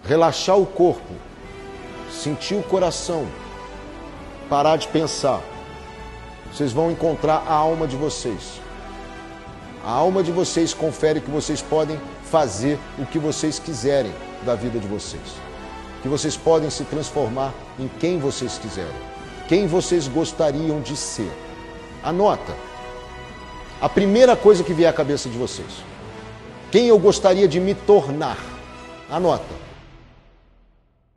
relaxar o corpo, sentir o coração, parar de pensar, vocês vão encontrar a alma de vocês. A alma de vocês confere que vocês podem fazer o que vocês quiserem da vida de vocês. Que vocês podem se transformar em quem vocês quiserem. Quem vocês gostariam de ser. Anota. A primeira coisa que vier à cabeça de vocês. Quem eu gostaria de me tornar. Anota.